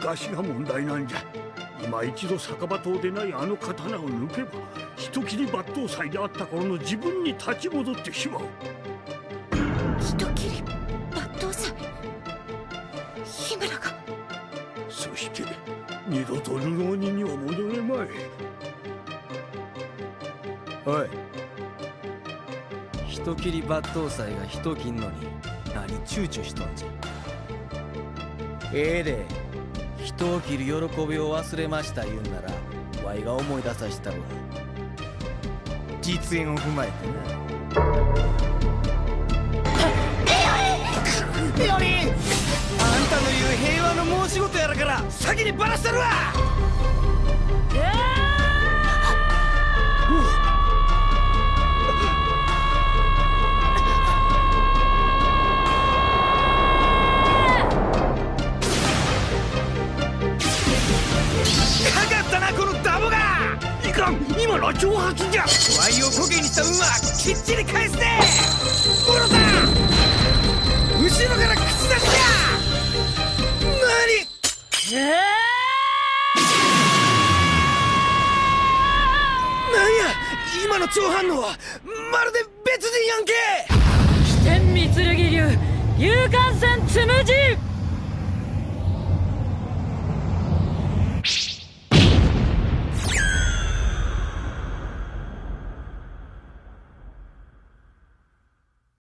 出しが問題なんじゃ。今一度酒場島でないあの刀を抜けば、人斬り抜刀斎であった頃の自分に立ち戻ってしまう。 人斬り抜刀斎、緋村が。 そして二度と流浪人には戻れまい。 おい、人斬り抜刀斎が人斬んのに何躊躇しとんじゃ。ええで、人を切る喜びを忘れました言うんならわいが思い出さしたるわ。実演を踏まえてな。ピオリン、あんたの言う平和の申し事やるから先にバラしたるわ。 今のは挑発じゃ。 ワイをコケにした運はきっちり返すで。モロだ、後ろから口出しじゃ。何、なんや今の超反応は。まるで別人やんけ。 飛天御剣流勇敢戦つむじ。